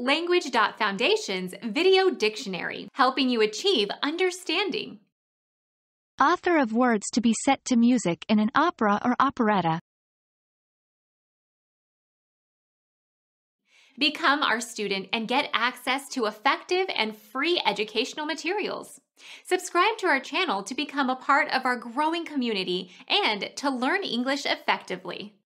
Language.Foundation's Video Dictionary, helping you achieve understanding. Author of words to be set to music in an opera or operetta. Become our student and get access to effective and free educational materials. Subscribe to our channel to become a part of our growing community and to learn English effectively.